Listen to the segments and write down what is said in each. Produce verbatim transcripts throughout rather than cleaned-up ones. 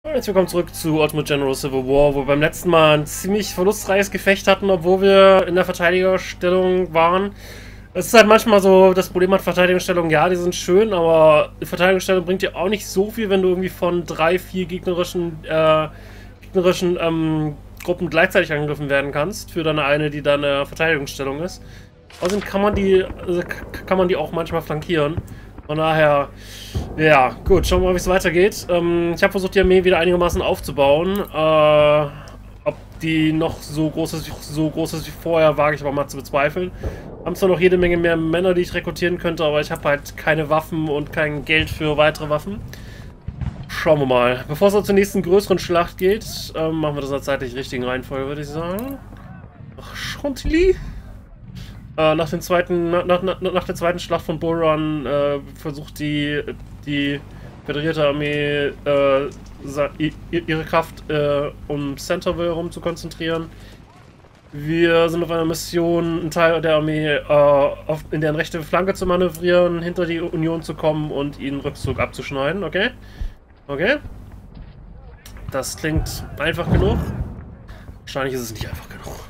Jetzt willkommen zurück zu Ultimate General Civil War, wo wir beim letzten Mal ein ziemlich verlustreiches Gefecht hatten, obwohl wir in der Verteidigerstellung waren. Es ist halt manchmal so, das Problem hat Verteidigungsstellung, ja, die sind schön, aber die Verteidigungsstellung bringt dir auch nicht so viel, wenn du irgendwie von drei, vier gegnerischen, äh, gegnerischen ähm, Gruppen gleichzeitig angegriffen werden kannst, für dann eine, die dann äh, Verteidigungsstellung ist. Außerdem kann man die, also kann man die auch manchmal flankieren. Von daher, ja, gut, schauen wir mal, wie es weitergeht. Ähm, ich habe versucht, die Armee wieder einigermaßen aufzubauen. Äh, ob die noch so groß ist, so groß ist wie vorher, wage ich aber mal zu bezweifeln. Haben zwar noch jede Menge mehr Männer, die ich rekrutieren könnte, aber ich habe halt keine Waffen und kein Geld für weitere Waffen. Schauen wir mal. Bevor es zur nächsten größeren Schlacht geht, ähm, machen wir das in der zeitlich richtigen Reihenfolge, würde ich sagen. Ach, Chantilly? Äh, nach, dem zweiten, nach, nach, nach der zweiten Schlacht von Bull Run äh, versucht die, die föderierte Armee äh, ihre Kraft äh, um Centerville herum zu konzentrieren. Wir sind auf einer Mission, einen Teil der Armee äh, auf, in deren rechte Flanke zu manövrieren, hinter die Union zu kommen und ihnen Rückzug abzuschneiden, okay? Okay? Das klingt einfach genug. Wahrscheinlich ist es nicht einfach genug.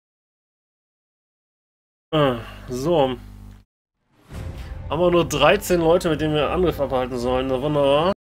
Ah, so. Haben wir nur dreizehn Leute, mit denen wir Angriff abhalten sollen. Na, wunderbar.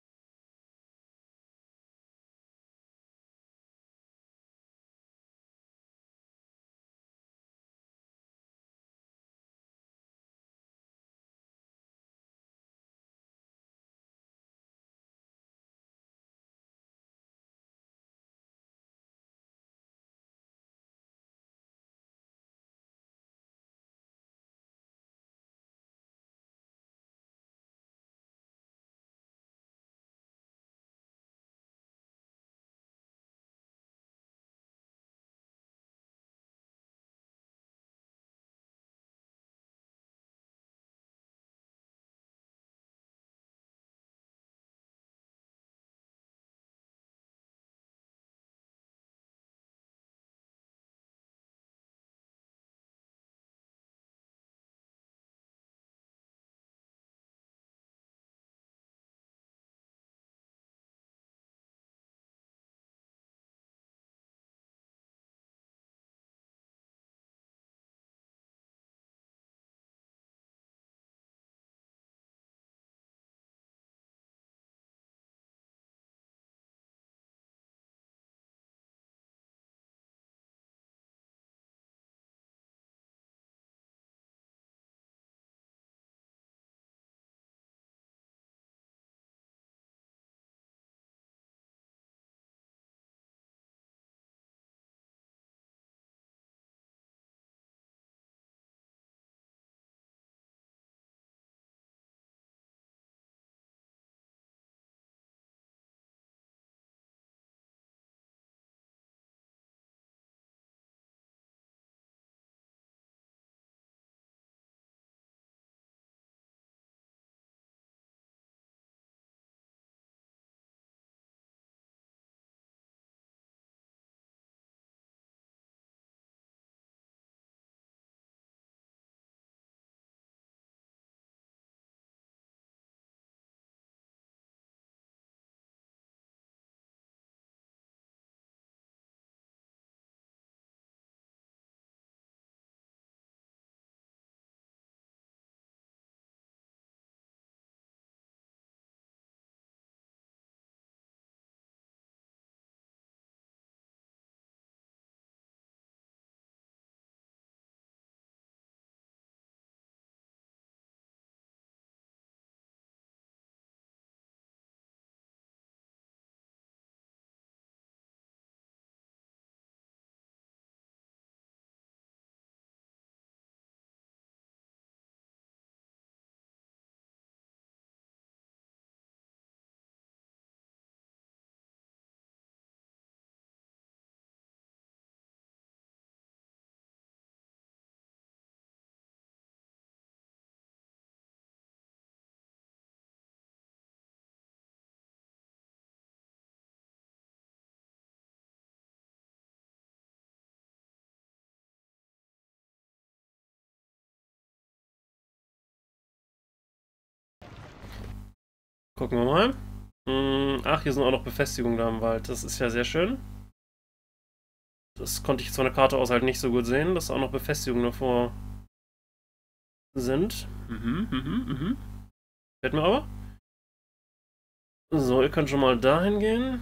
Gucken wir mal. Ach, hier sind auch noch Befestigungen da im Wald. Das ist ja sehr schön. Das konnte ich jetzt von der Karte aus halt nicht so gut sehen, dass auch noch Befestigungen davor sind. Mhm, mhm, mhm. Fällt mir aber. So, ihr könnt schon mal dahin gehen.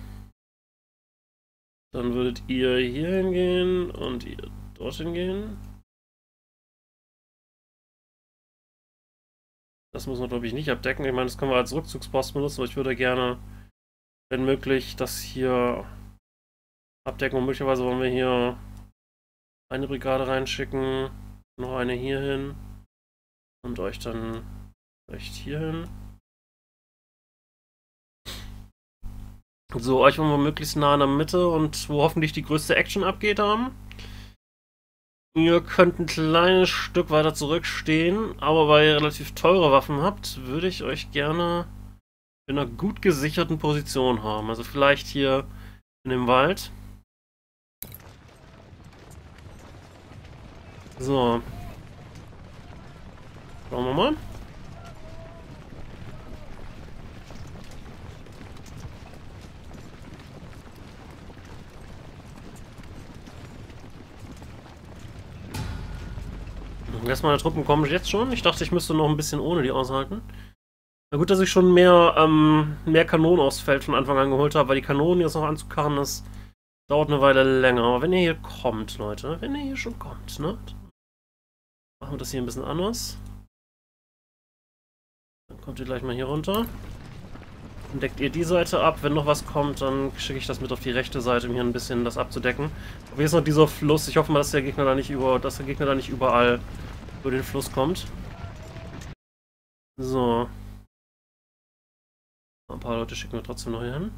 Dann würdet ihr hier hingehen und ihr dorthin gehen. Das müssen wir, glaube ich, nicht abdecken. Ich meine, das können wir als Rückzugspost benutzen, aber ich würde gerne, wenn möglich, das hier abdecken. Und möglicherweise wollen wir hier eine Brigade reinschicken, noch eine hier hin und euch dann vielleicht hier hin. So, euch wollen wir möglichst nah in der Mitte und wo hoffentlich die größte Action abgeht haben. Ihr könnt ein kleines Stück weiter zurückstehen, aber weil ihr relativ teure Waffen habt, würde ich euch gerne in einer gut gesicherten Position haben. Also vielleicht hier in dem Wald. So. Schauen wir mal. Erst meine Truppen kommen jetzt schon. Ich dachte, ich müsste noch ein bisschen ohne die aushalten. Na gut, dass ich schon mehr, ähm, mehr Kanonen aufs Feld von Anfang an geholt habe, weil die Kanonen jetzt noch anzukarren, das dauert eine Weile länger. Aber wenn ihr hier kommt, Leute, wenn ihr hier schon kommt, ne? Machen wir das hier ein bisschen anders. Dann kommt ihr gleich mal hier runter. Dann deckt ihr die Seite ab. Wenn noch was kommt, dann schicke ich das mit auf die rechte Seite, um hier ein bisschen das abzudecken. Aber hier ist noch dieser Fluss. Ich hoffe mal, dass der Gegner da nicht über, dass der Gegner da nicht überall über den Fluss kommt. So. Ein paar Leute schicken wir trotzdem noch hier hin.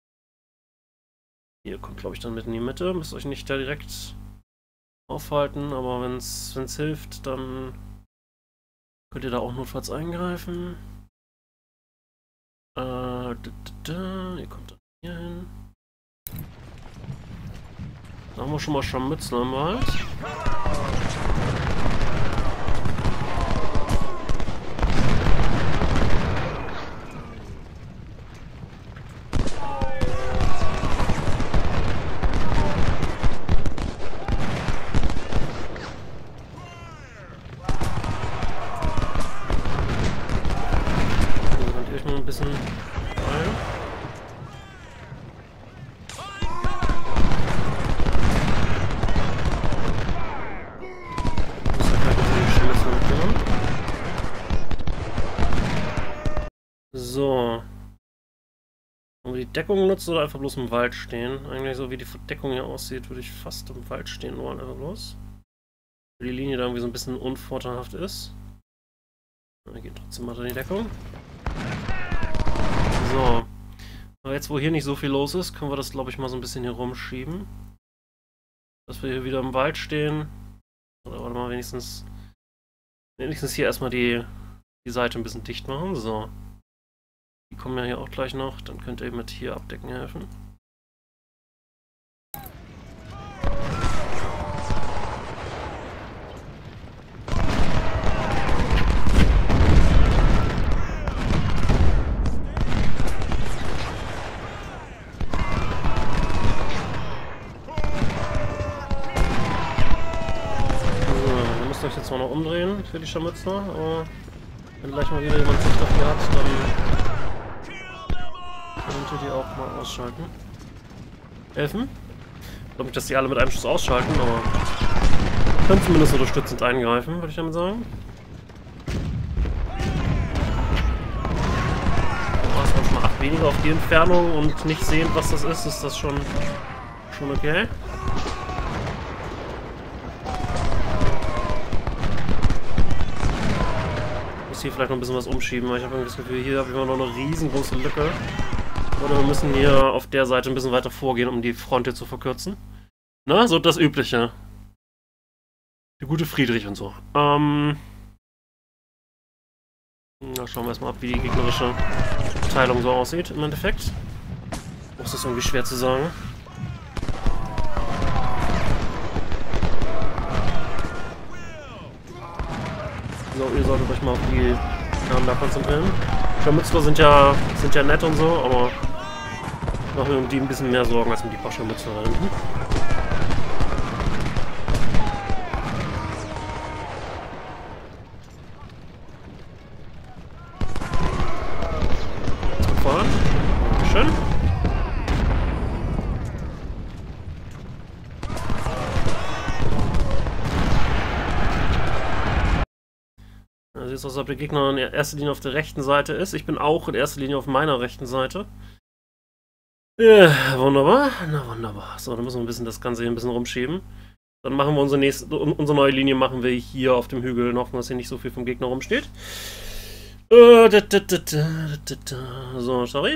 Ihr kommt, glaube ich, dann mit in die Mitte. Müsst euch nicht da direkt aufhalten, aber wenn es hilft, dann könnt ihr da auch notfalls eingreifen. Äh, da, da, da. Ihr kommt dann hier hin. Da haben wir schon mal Scharmützel im Wald. Ein bisschen rein. So. Wollen wir die Deckung nutzen oder einfach bloß im Wald stehen? Eigentlich so wie die Deckung hier aussieht, würde ich fast im Wald stehen wollen, einfach bloß. Weil die Linie da irgendwie so ein bisschen unvorteilhaft ist. Wir gehen trotzdem mal in die Deckung. So, aber jetzt wo hier nicht so viel los ist, können wir das, glaube ich, mal so ein bisschen hier rumschieben. Dass wir hier wieder im Wald stehen. Oder warte mal, wenigstens, wenigstens hier erstmal die, die Seite ein bisschen dicht machen. So. Die kommen ja hier auch gleich noch, dann könnt ihr mit hier abdecken helfen. Euch jetzt mal noch umdrehen für die Scharmützer, aber wenn gleich mal wieder jemand Sicht auf die hat, dann könnt ihr die auch mal ausschalten. Helfen? Ich glaube nicht, dass die alle mit einem Schuss ausschalten, aber können zumindest unterstützend eingreifen, würde ich damit sagen. Also wenn schon mal acht weniger auf die Entfernung und nicht sehen, was das ist, ist das schon, schon okay. Hier vielleicht noch ein bisschen was umschieben, weil ich habe das Gefühl, hier habe ich noch eine riesengroße Lücke. Oder wir müssen hier auf der Seite ein bisschen weiter vorgehen, um die Front hier zu verkürzen. Na, so das Übliche. Der gute Friedrich und so. Ähm. Na, schauen wir erstmal ab, wie die gegnerische Teilung so aussieht im Endeffekt. Das ist irgendwie schwer zu sagen. So, ihr solltet euch mal auf die Namen da konzentrieren. Scharmützler sind ja, sind ja nett und so, aber ich mache mir um die ein bisschen mehr Sorgen als um die paar Scharmützler da hinten. Fahren. Dankeschön. Also jetzt, als ob der Gegner in erster Linie auf der rechten Seite ist. Ich bin auch in erster Linie auf meiner rechten Seite. Ja, wunderbar. Na wunderbar. So, dann müssen wir ein bisschen das Ganze hier ein bisschen rumschieben. Dann machen wir unsere nächste, unsere neue Linie machen wir hier auf dem Hügel. Hoffen, dass hier nicht so viel vom Gegner rumsteht. Äh, da, da, da, da, da, da. So, sorry.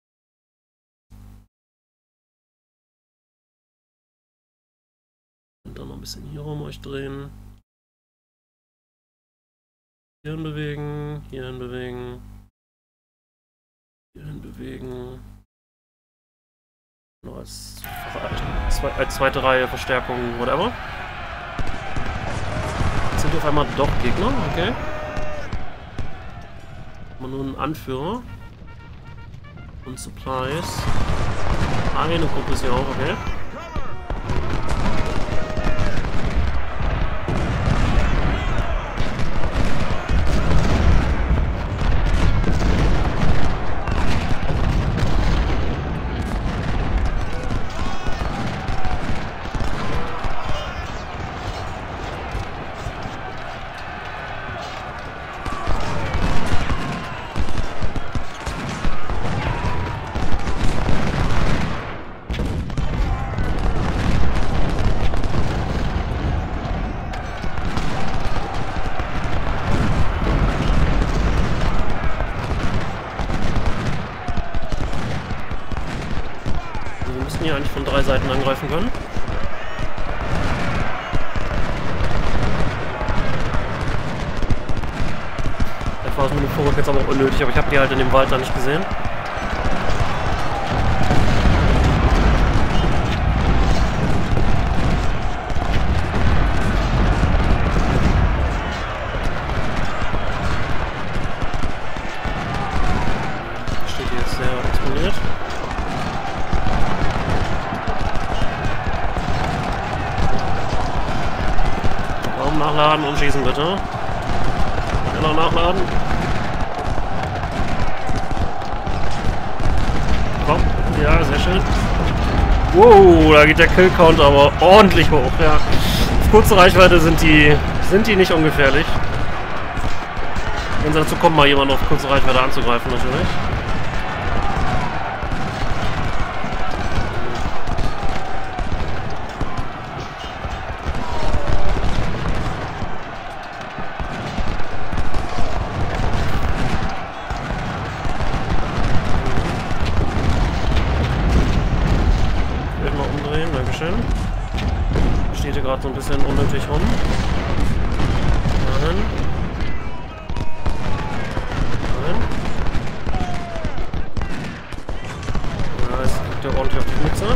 Und dann noch ein bisschen hier rum euch drehen. Hierhin bewegen, hierhin bewegen, hierhin bewegen. Noch als, als zweite Reihe Verstärkung, whatever. Jetzt sind auf einmal doch Gegner, okay. Mal nur einen Anführer. Und Supplies. Ah, eine Gruppe ist hier auch, okay. Hier eigentlich von drei Seiten angreifen können. Der war es mit dem Vorrück jetzt aber auch unnötig, aber ich habe die halt in dem Wald da nicht gesehen. Steht hier jetzt sehr exponiert. Nachladen und schießen bitte. Genau, nachladen. Komm. Ja, sehr schön. Wow, da geht der Kill-Count aber ordentlich hoch, ja. Auf kurze Reichweite sind die, sind die nicht ungefährlich. Wenn es dazu kommt, mal jemanden auf kurze Reichweite anzugreifen, natürlich. Steht hier gerade so ein bisschen unnötig rum. Nein. Nein. Ja, jetzt kriegt er ordentlich auf die Mütze.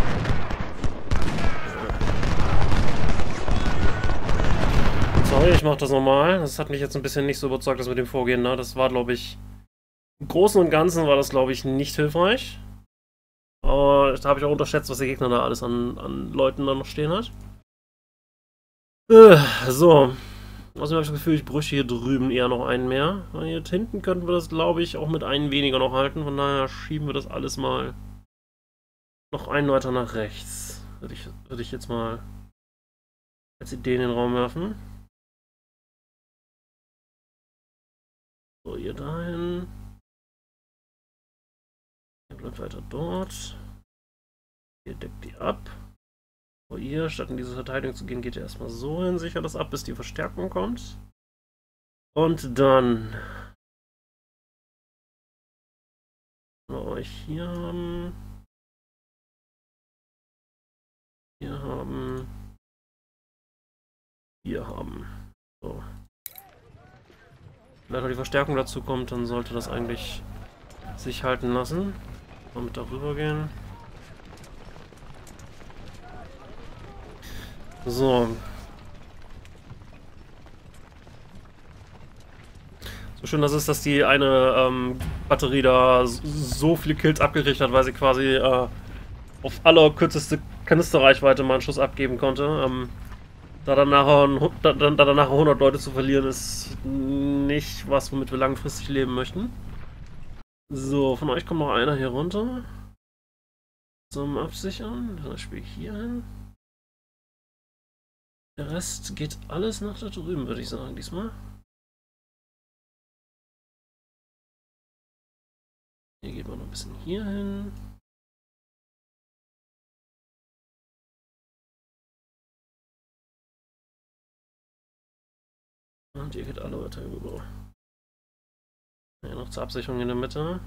Sorry, ich mach das nochmal. Das hat mich jetzt ein bisschen nicht so überzeugt, das mit dem Vorgehen. Ne? Das war, glaube ich, im Großen und Ganzen war das, glaube ich, nicht hilfreich. Aber da habe ich auch unterschätzt, was der Gegner da alles an, an Leuten da noch stehen hat. Äh, so. Außerdem habe ich das Gefühl, ich brüche hier drüben eher noch einen mehr. Hier hinten könnten wir das, glaube ich, auch mit einem weniger noch halten. Von daher schieben wir das alles mal noch einen weiter nach rechts. Würde ich, würde ich jetzt mal als Idee in den Raum werfen. So, ihr dahin. Ihr bleibt weiter dort. Ihr deckt die ab. So, ihr, statt in diese Verteidigung zu gehen, geht ihr erstmal so hin, sichert das ab, bis die Verstärkung kommt. Und dann wir euch hier haben. Hier haben. Hier haben. So. Wenn noch die Verstärkung dazu kommt, dann sollte das eigentlich sich halten lassen. Mal mit darüber gehen. So. So, schön das ist, dass die eine ähm, Batterie da so viele Kills abgekriegt hat, weil sie quasi äh, auf allerkürzeste Kanisterreichweite mal einen Schuss abgeben konnte. Ähm, da, dann nachher, da, da dann nachher hundert Leute zu verlieren, ist nicht was, womit wir langfristig leben möchten. So, von euch kommt noch einer hier runter. Zum Absichern. Zum Beispiel hier hin. Der Rest geht alles nach da drüben, würde ich sagen, diesmal. Hier geht man noch ein bisschen hier hin. Und hier geht alle weiter rüber. Ja, noch zur Absicherung in der Mitte.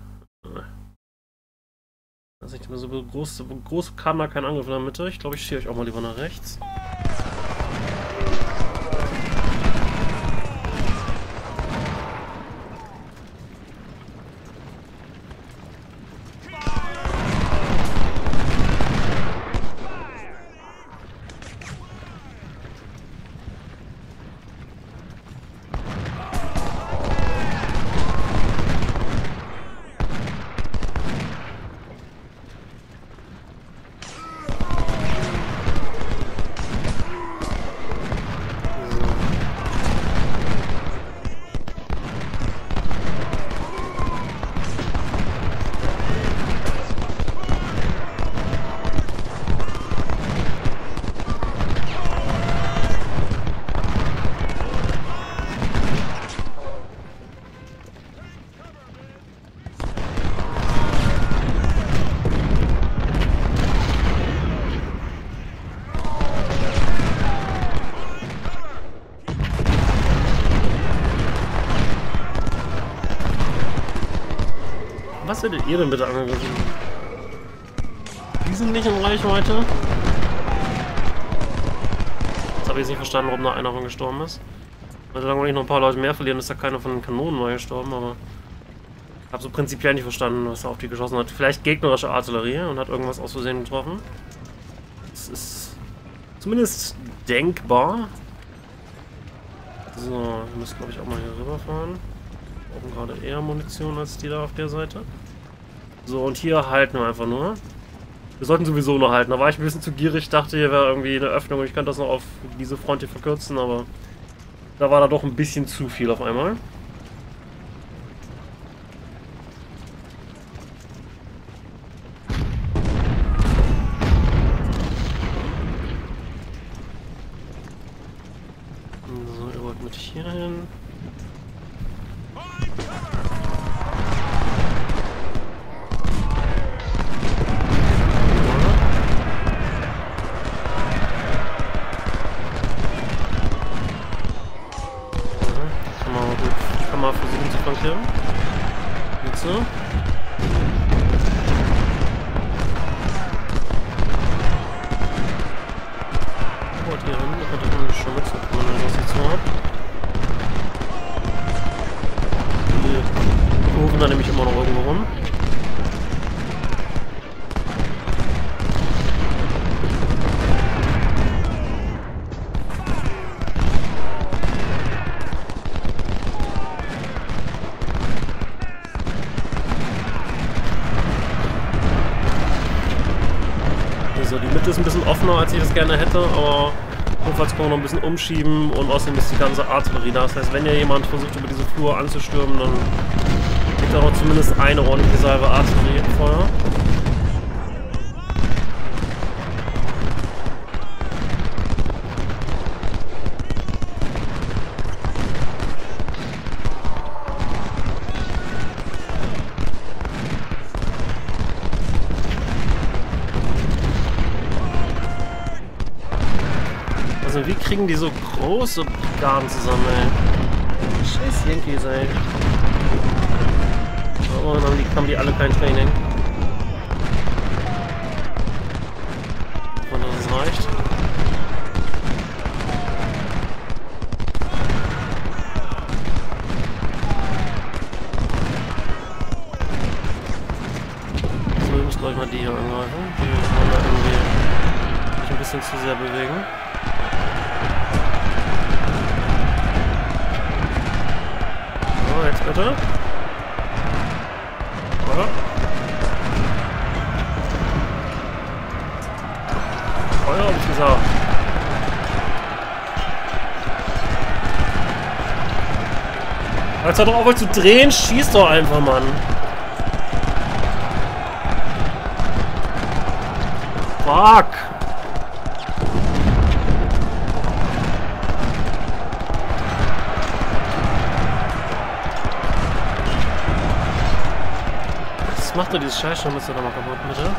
Also ich so groß, groß kam da kein Angriff in der Mitte. Ich glaube, ich stehe euch auch mal lieber nach rechts. Was werdet ihr denn bitte angegriffen? Die sind nicht in Reichweite. Jetzt habe ich nicht verstanden, warum da einer von gestorben ist. Also solange wir nicht noch ein paar Leute mehr verlieren, ist da keiner von den Kanonen mal gestorben, aber ich habe so prinzipiell nicht verstanden, was er auf die geschossen hat. Vielleicht gegnerische Artillerie und hat irgendwas aus Versehen getroffen. Das ist zumindest denkbar. So, wir müssen glaube ich auch mal hier rüberfahren. Wir brauchen gerade eher Munition als die da auf der Seite. So, und hier halten wir einfach nur. Wir sollten sowieso nur halten. Da war ich ein bisschen zu gierig, dachte, hier wäre irgendwie eine Öffnung und ich könnte das noch auf diese Front hier verkürzen, aber da war da doch ein bisschen zu viel auf einmal. So, ihr wollt mit hier hin. Jetzt so. Wollt ihr hin? Da könnte man schon mit kommen, wenn das jetzt so hat. Die kurven da nämlich immer noch irgendwo rum. So, die Mitte ist ein bisschen offener, als ich das gerne hätte, aber notfalls können wir noch ein bisschen umschieben und außerdem ist die ganze Artillerie da. Das heißt, wenn ja jemand versucht, über diese Flur anzustürmen, dann liegt da noch zumindest eine ordentliche Salve Artillerie im Feuer. Also wie kriegen die so große Brigaden zusammen, ey? Scheiß Yankees, ey. Aber dann haben die, haben die alle kein Training. Und das reicht. So, wir müssen gleich mal die hier angreifen. Die wollen da irgendwie sich ein bisschen zu sehr bewegen. Jetzt bitte. Oder? Feuer, hab ich gesagt. Als er doch auf euch zu drehen, schießt doch einfach, Mann. Fuck. Was macht er dieses Scheiß schon? Ist er da mal kaputt, bitte?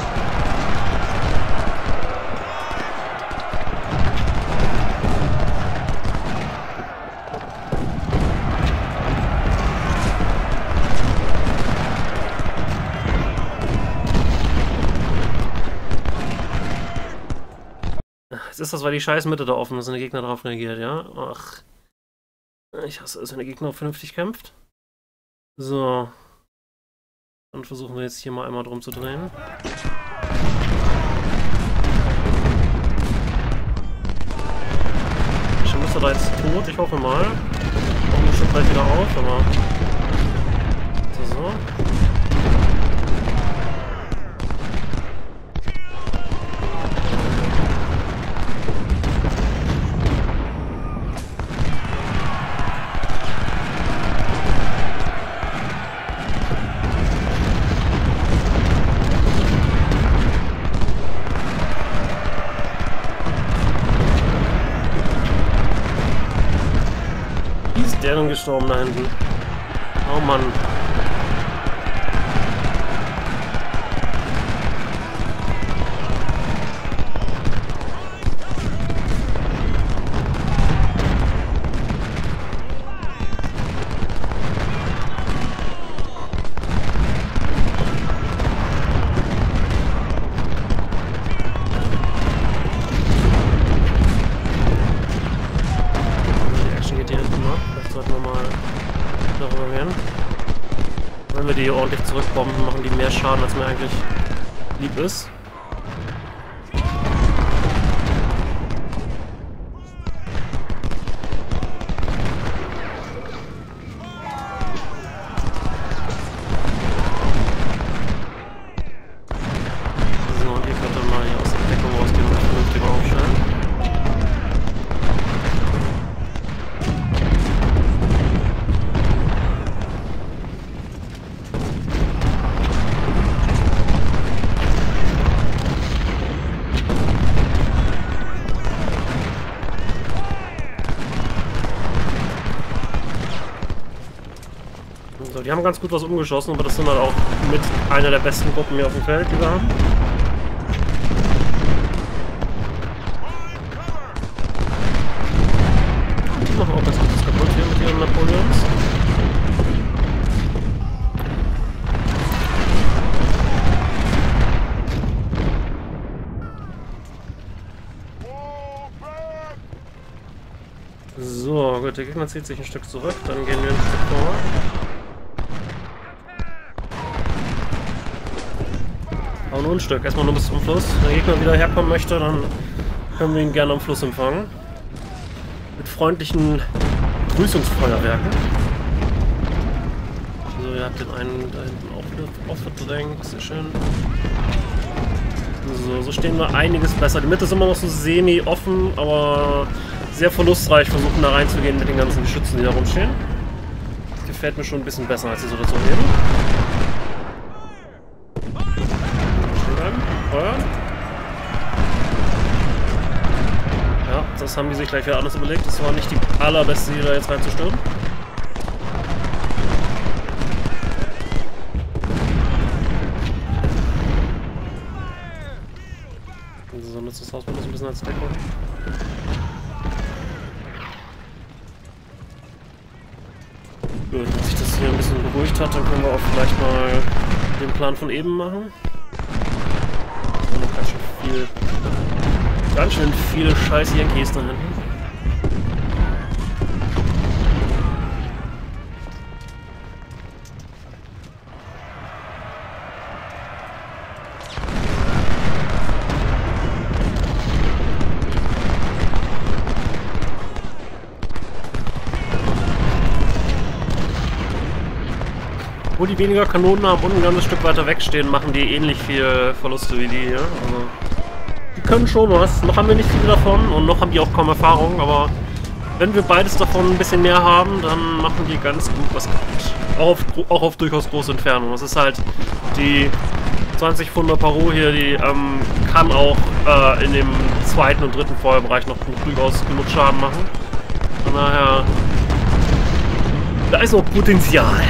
Ist das, weil die scheiß Mitte da offen ist und der Gegner darauf reagiert, ja? Ach. Ich hasse es, wenn der Gegner vernünftig kämpft. So. Dann versuchen wir jetzt hier mal einmal drum zu drehen. Schon ist er da jetzt tot, ich hoffe mal. Kommt bestimmt gleich wieder auf, aber. So, so. Der ist gestorben da hinten. Oh Mann. Wenn wir die hier ordentlich zurückbomben, machen die mehr Schaden, als mir eigentlich lieb ist. So, und ihr könnt dann mal hier aus der Deckung rausgehen und vernünftig aufstellen. So, die haben ganz gut was umgeschossen, aber das sind halt auch mit einer der besten Gruppen hier auf dem Feld, die wir haben. Die machen auch ganz gutes kaputt hier mit ihren Napoleons. So, gut, der Gegner zieht sich ein Stück zurück, dann gehen wir ein Stück vor. Aber nur ein Stück, erstmal nur bis zum Fluss. Wenn der Gegner wieder herkommen möchte, dann können wir ihn gerne am Fluss empfangen. Mit freundlichen Begrüßungsfeuerwerken. So, ihr habt den einen da hinten auch aufgedrängt, sehr schön. So, so stehen wir einiges besser. Die Mitte ist immer noch so semi-offen, aber sehr verlustreich versuchen da reinzugehen mit den ganzen Geschützen, die da rumstehen. Das gefällt mir schon ein bisschen besser als die Situation eben. Feuern. Ja, das haben die sich gleich wieder anders überlegt. Das war nicht die allerbeste Idee, da jetzt reinzustürmen. So nutzt das Haus mal so ein bisschen als Deckung. Gut, wenn sich das hier ein bisschen beruhigt hat, dann können wir auch vielleicht mal den Plan von eben machen. Ganz schön viel, ganz schön viele scheiß Yankees da hinten. Wo die weniger Kanonen haben und ein ganzes Stück weiter wegstehen, machen die ähnlich viel Verluste wie die hier. Also, die können schon was. Noch haben wir nicht viele davon und noch haben die auch kaum Erfahrung, aber wenn wir beides davon ein bisschen mehr haben, dann machen die ganz gut was kaputt. Auch auf, auch auf durchaus große Entfernung. Das ist halt die zwanzig Pfunder Paro hier, die ähm, kann auch äh, in dem zweiten und dritten Feuerbereich noch durchaus genug Schaden machen. Von daher, da ist noch Potenzial.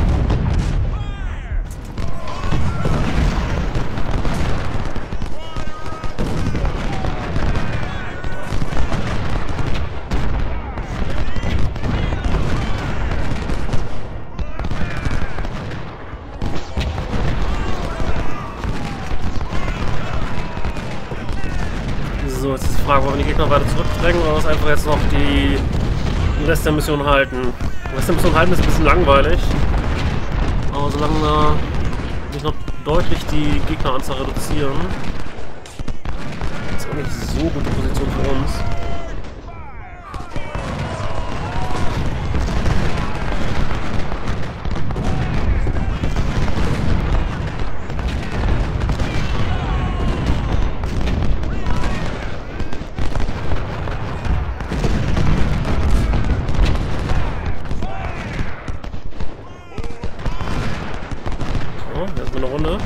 So, jetzt ist die Frage, wollen wir die Gegner weiter zurückdrängen oder was einfach jetzt noch die, den Rest der Mission halten. Den Rest der Mission halten ist ein bisschen langweilig. Aber solange wir nicht noch deutlich die Gegneranzahl reduzieren, ist auch nicht so gute Position für uns. Erstmal eine Runde.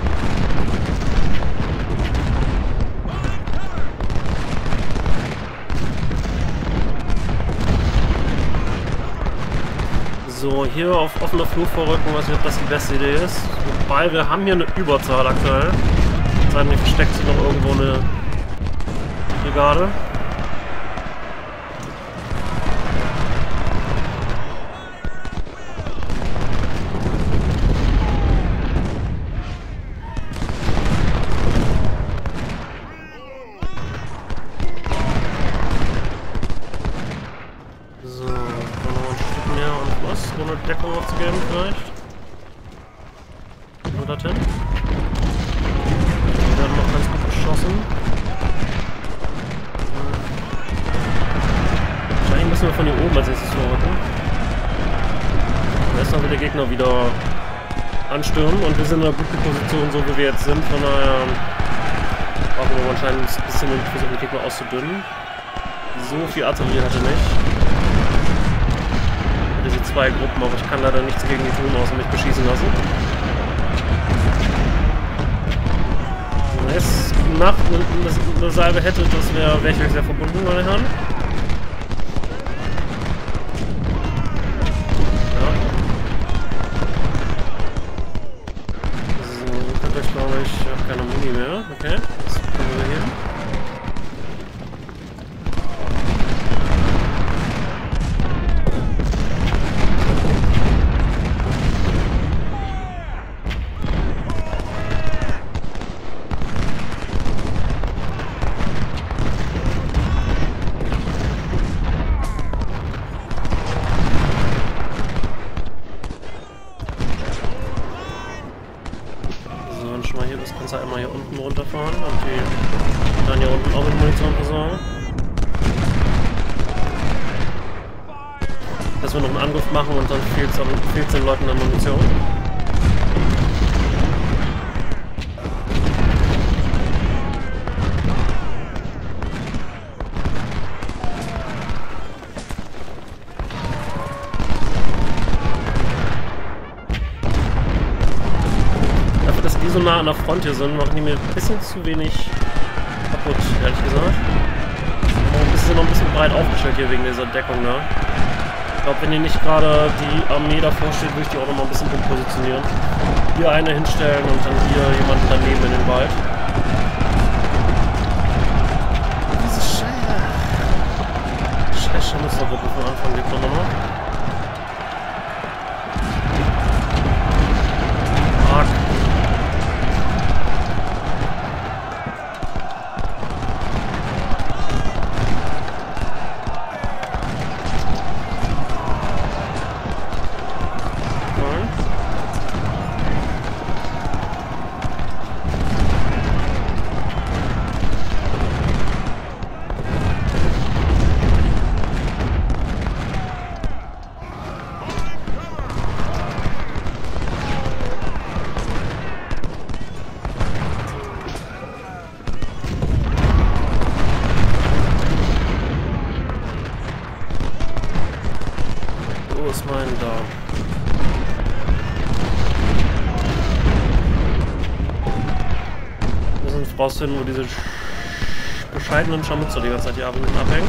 So, hier auf offener Flur vorrücken, weiß nicht, ob das die beste Idee ist. Wobei, wir haben hier eine Überzahl aktuell. Sei denn, hier versteckt sich noch irgendwo eine Brigade. Ohne Deckung aufzugeben vielleicht. Nur dorthin. Die werden noch ganz gut beschossen. Wahrscheinlich müssen wir von hier oben als nächstes vorrücken. Da ist dann der Gegner wieder anstürmen und wir sind in einer guten Position, so wie wir jetzt sind. Von daher brauchen wir wahrscheinlich ein bisschen versuchen, den Gegner auszudünnen. So viel Artillerie hatte nicht. Diese zwei Gruppen, aber ich kann leider nichts gegen die tun, außer mich beschießen lassen. Wenn es nach eine Salve hätte, das wäre wär ich euch sehr verbunden, meine Herren. Ja. So, ihr könnt euch, glaube ich, ich habe keine Muni mehr. Okay, das können wir hier. Schon mal hier das Ganze einmal hier unten runterfahren und die dann hier unten auch mit Munition versorgen. Dass wir noch einen Angriff machen und dann fehlt es den Leuten an Munition. So nah an der Front hier sind, machen die mir ein bisschen zu wenig kaputt, ehrlich gesagt. Wir sind noch ein bisschen breit aufgestellt hier wegen dieser Deckung da. Ich glaube, wenn hier nicht gerade die Armee davor steht, würde ich die auch noch mal ein bisschen positionieren. Hier eine hinstellen und dann hier jemanden daneben in den Wald. Diese Scheiße. Scheiße Mustergruppe von Anfang lebt doch nochmal. Fuck. einen da. Wir müssen rausfinden, wo diese bescheidenen Scharmützer die ganze Zeit hier abhängen.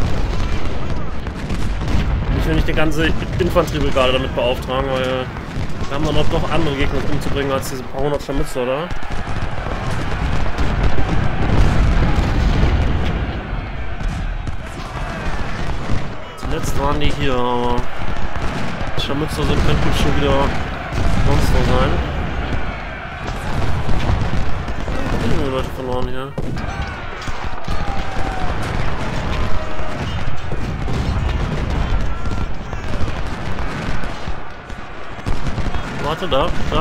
Ich will nicht die ganze Infanteriebrigade damit beauftragen, weil wir haben dann noch, noch andere Gegner umzubringen als diese paar hundert Scharmützer, oder? Zuletzt waren die hier, aber die Scharmützer sind, könnten schon wieder sonst wo sein. Da haben wir Leute verloren hier. Warte, da, da.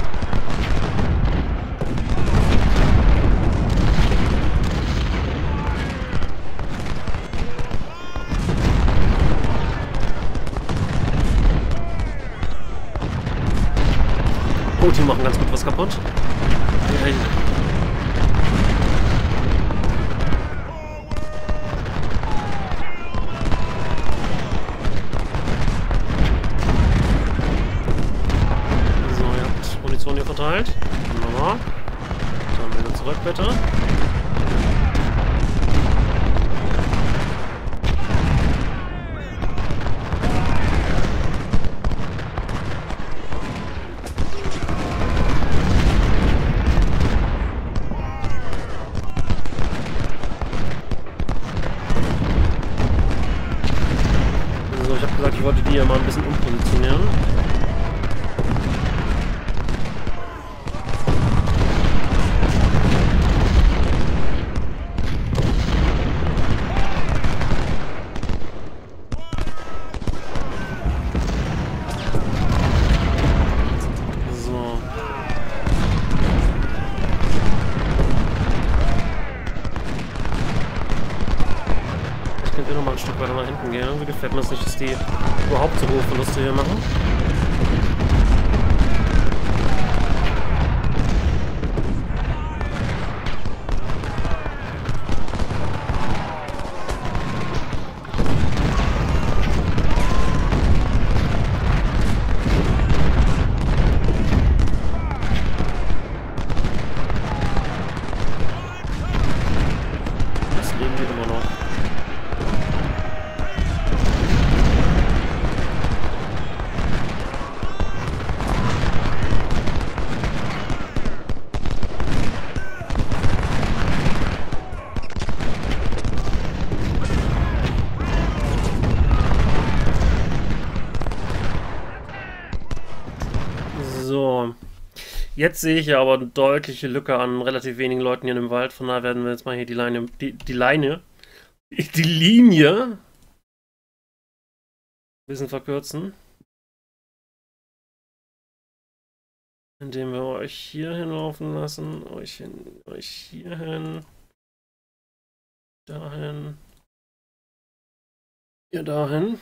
Oh, die machen ganz gut was kaputt. Hey. So, ihr habt Munition hier verteilt. Wunderbar. Dann wieder zurück, bitte. Ich wollte die hier mal ein bisschen umpositionieren. So. Ich könnte noch mal ein Stück weiter nach hinten gehen. Irgendwie gefällt mir das nicht, dass die überhaupt so hohe Verluste hier machen. Das Leben geht immer noch. So, jetzt sehe ich ja aber eine deutliche Lücke an relativ wenigen Leuten hier im Wald. Von daher werden wir jetzt mal hier die Leine, die, die Leine, die Linie ein bisschen verkürzen. Indem wir euch hier hinlaufen lassen, euch, hin, euch hier hin, dahin, hier dahin.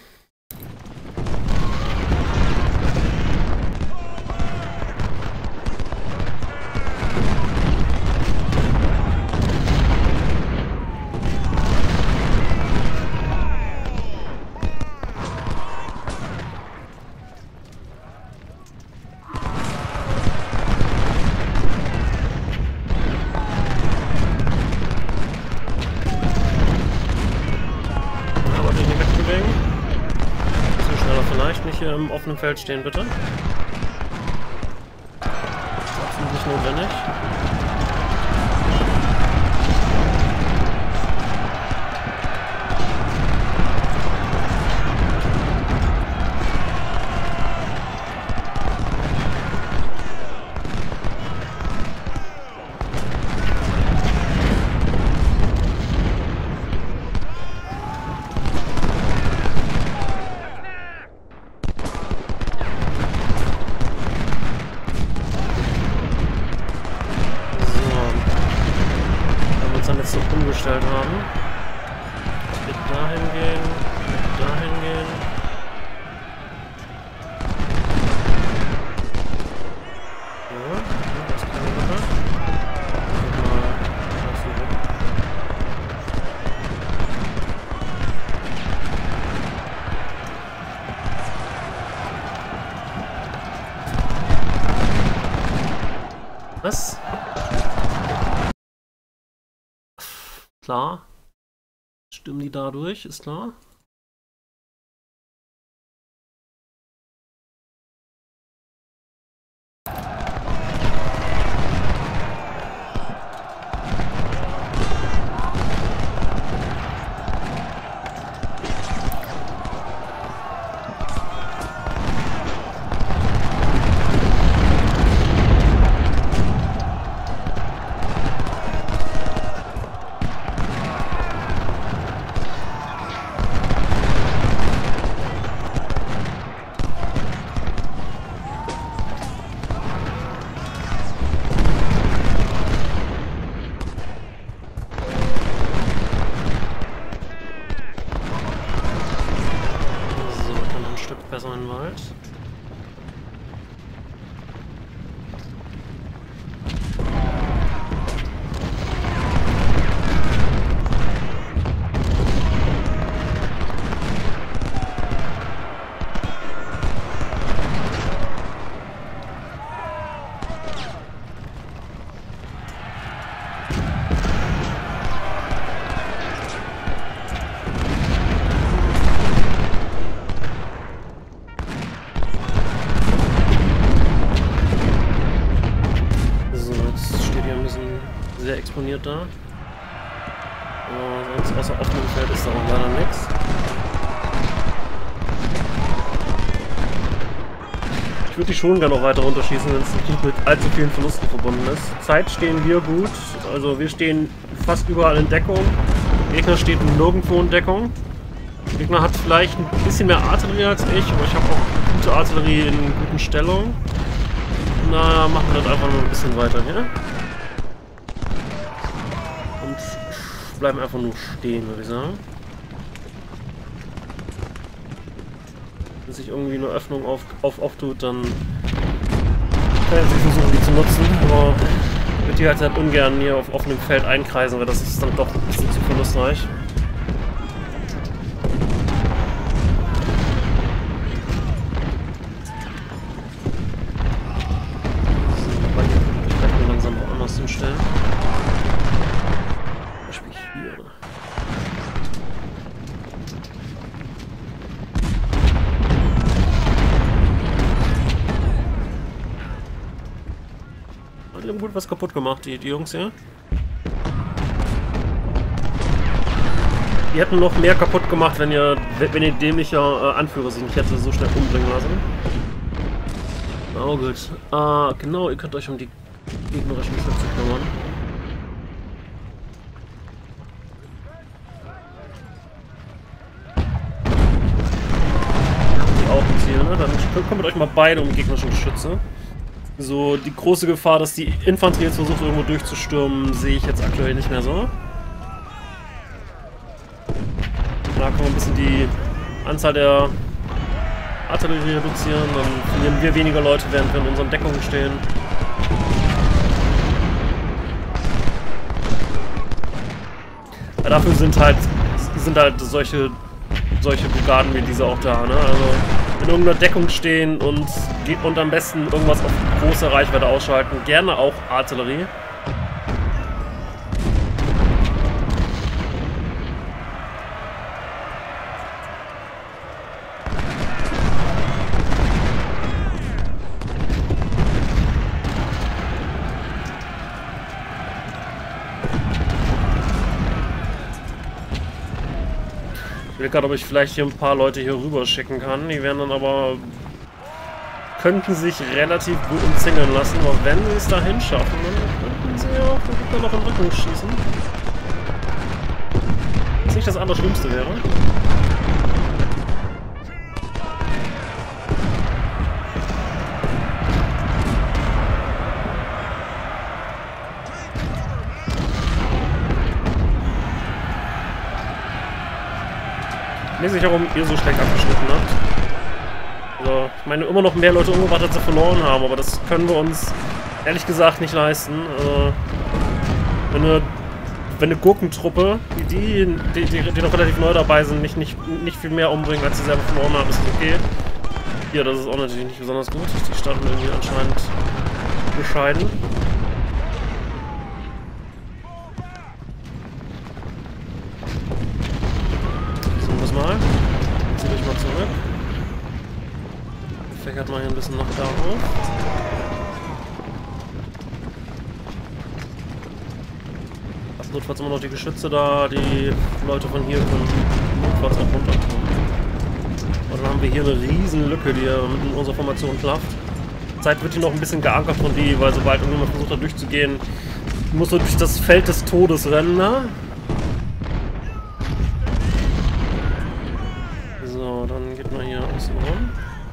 Im offenen Feld stehen, bitte. Das ist absolut nicht notwendig. So umgestellt haben. Mit dahin gehen, mit dahin gehen. Ja, das kann ich machen. Mal das hier weg. Klar. Stimmen die dadurch, ist klar. Besser in den Wald. Sehr exponiert da. Aber sonst außer offenem Feld ist da auch leider nichts. Ich würde die schon gerne noch weiter runterschießen, wenn es nicht mit allzu vielen Verlusten verbunden ist. Zeit stehen wir gut, also wir stehen fast überall in Deckung. Der Gegner steht nirgendwo in Deckung. Der Gegner hat vielleicht ein bisschen mehr Artillerie als ich, aber ich habe auch gute Artillerie in guten Stellungen. Na, machen wir das einfach noch ein bisschen weiter hier. Bleiben einfach nur stehen, würde ich sagen. Wenn sich irgendwie eine Öffnung auf, auf, auftut, dann kann ich versuchen, die zu nutzen. Aber ich würde die halt, halt ungern hier auf offenem Feld einkreisen, weil das ist dann doch ein bisschen zu verlustreich. So, ich werde mir langsam woanders hinstellen. Die haben gut was kaputt gemacht, die, die Jungs hier. Die hätten noch mehr kaputt gemacht, wenn ihr, wenn ihr dämlicher äh, Anführer sich nicht hätte so schnell umbringen lassen. Oh gut. Ah, genau, ihr könnt euch um die gegnerischen Schütze kümmern. Die auch ein Ziel, ne? Dann kümmert euch mal beide um die gegnerischen Geschütze. So, die große Gefahr, dass die Infanterie jetzt versucht, irgendwo durchzustürmen, sehe ich jetzt aktuell nicht mehr so. Da können wir ein bisschen die Anzahl der Artillerie reduzieren, dann verlieren wir weniger Leute, während wir in unseren Deckungen stehen. Ja, dafür sind halt, sind halt solche, solche Brigaden wie diese auch da, ne? Also in irgendeiner Deckung stehen und, und am besten irgendwas auf große Reichweite ausschalten. Gerne auch Artillerie. Ich will gerade, ob ich vielleicht hier ein paar Leute hier rüber schicken kann. Die werden dann aber... könnten sich relativ gut umzingeln lassen. Aber wenn sie es dahin schaffen, dann könnten sie ja auch den Gegner noch im Rücken schießen. Was nicht das Allerschlimmste wäre. Ich bin nicht sicher, warum ihr so schlecht abgeschnitten habt. Also, ich meine, immer noch mehr Leute umgebracht, als sie verloren haben, aber das können wir uns ehrlich gesagt nicht leisten. Also, wenn eine, wenn eine Gurkentruppe, die, die, die, die, die noch relativ neu dabei sind, nicht, nicht, nicht viel mehr umbringen, als sie selber verloren haben, ist das okay. Hier, das ist auch natürlich nicht besonders gut. Die standen irgendwie anscheinend bescheiden. zurück. Fäckert mal hier ein bisschen noch da hoch. Hast notfalls immer noch die Geschütze da, die Leute von hier können notfalls auch runterkommen. Und dann haben wir hier eine riesen Lücke, die in unserer Formation klafft. Zeit wird hier noch ein bisschen geankert von die, weil sobald irgendjemand versucht hat durchzugehen, muss er durch das Feld des Todes rennen, ne? So, dann geht man hier außen rum.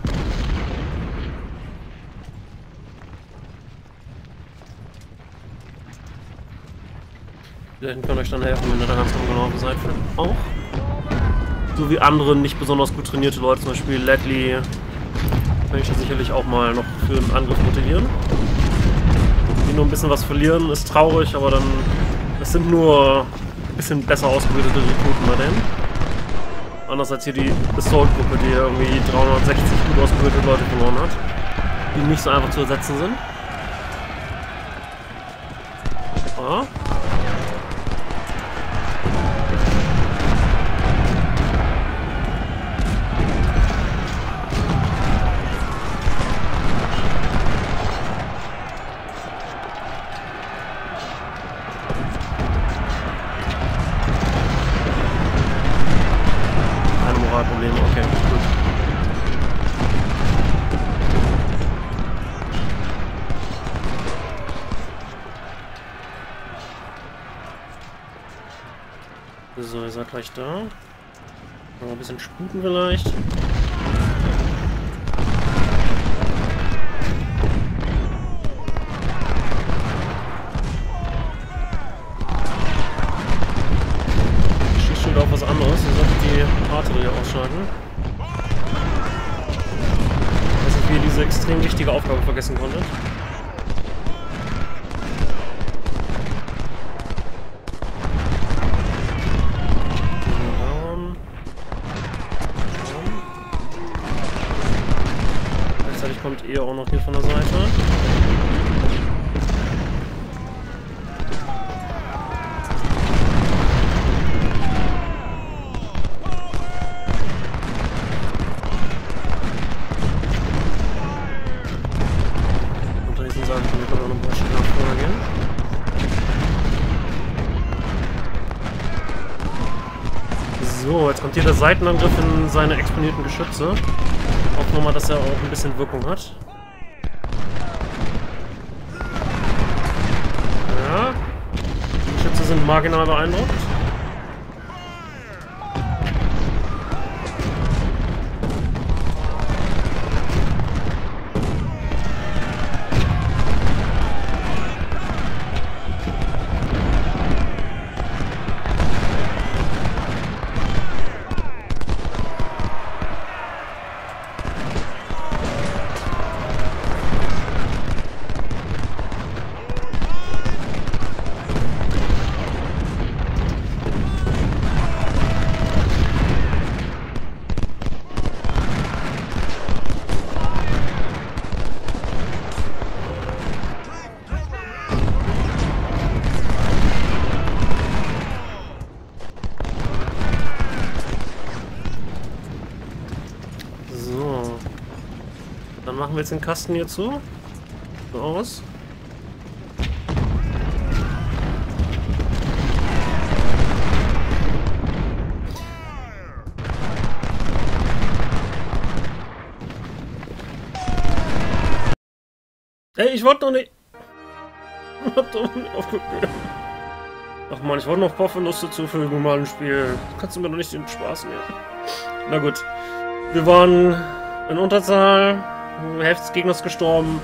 Vielleicht kann euch dann helfen, wenn ihr da ganz rumgelaufen seid. Auch. So wie andere nicht besonders gut trainierte Leute, zum Beispiel Ledley, kann ich da sicherlich auch mal noch für einen Angriff motivieren. Die nur ein bisschen was verlieren, ist traurig, aber dann. Es sind nur ein bisschen besser ausgebildete Rekruten bei denen. Anders als hier die Assault-Gruppe, die irgendwie dreihundertsechzig gut ausgebildete Leute verloren hat. Die nicht so einfach zu ersetzen sind. Ah. Probleme, okay, gut. So, ihr seid gleich da. Noch ein bisschen sputen vielleicht. Auf was anderes, ihr solltet die Artillerie ausschalten. Ich weiß nicht, wie ihr diese extrem wichtige Aufgabe vergessen konntet. Gleichzeitig kommt ihr auch noch hier von der Seite. So, jetzt kommt hier der Seitenangriff in seine exponierten Geschütze. Hoffen wir mal, dass er auch ein bisschen Wirkung hat. Ja, die Geschütze sind marginal beeindruckt. Dann machen wir jetzt den Kasten hier zu. So aus. Ey, ich wollte noch nicht. Ach man, ich wollte noch ein paar Verluste zufügen im normalen Spiel. Kannst du mir doch nicht den Spaß nehmen. Na gut. Wir waren in Unterzahl. Hälfte des Gegners gestorben.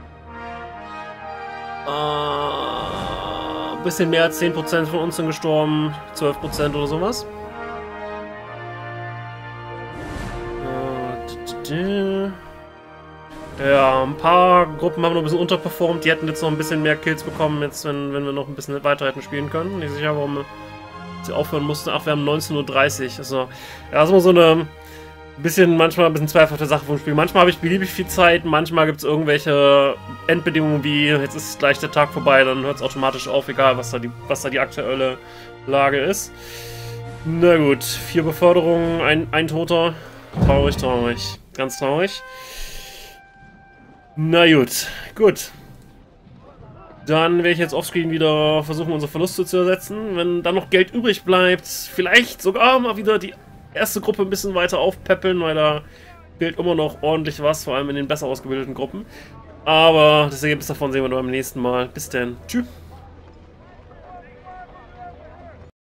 Ein äh, bisschen mehr als zehn Prozent von uns sind gestorben. zwölf Prozent oder sowas. Äh, ja, ein paar Gruppen haben noch ein bisschen unterperformt. Die hätten jetzt noch ein bisschen mehr Kills bekommen, jetzt wenn, wenn wir noch ein bisschen weiter hätten spielen können. Nicht sicher, warum sie aufhören mussten. Ach, wir haben neunzehn Uhr dreißig. Also, ja, das ist immer so eine bisschen, manchmal ein bisschen zweifelhafte Sache vom Spiel. Manchmal habe ich beliebig viel Zeit, manchmal gibt es irgendwelche Endbedingungen wie, jetzt ist gleich der Tag vorbei, dann hört es automatisch auf, egal was da, die, was da die aktuelle Lage ist. Na gut, vier Beförderungen, ein, ein Toter. Traurig, traurig. Ganz traurig. Na gut, gut. Dann werde ich jetzt offscreen wieder versuchen, unsere Verluste zu ersetzen. Wenn dann noch Geld übrig bleibt, vielleicht sogar mal wieder die erste Gruppe ein bisschen weiter aufpäppeln, weil da fehlt immer noch ordentlich was, vor allem in den besser ausgebildeten Gruppen. Aber das Ergebnis davon sehen wir nur beim nächsten Mal. Bis dann. Tschüss.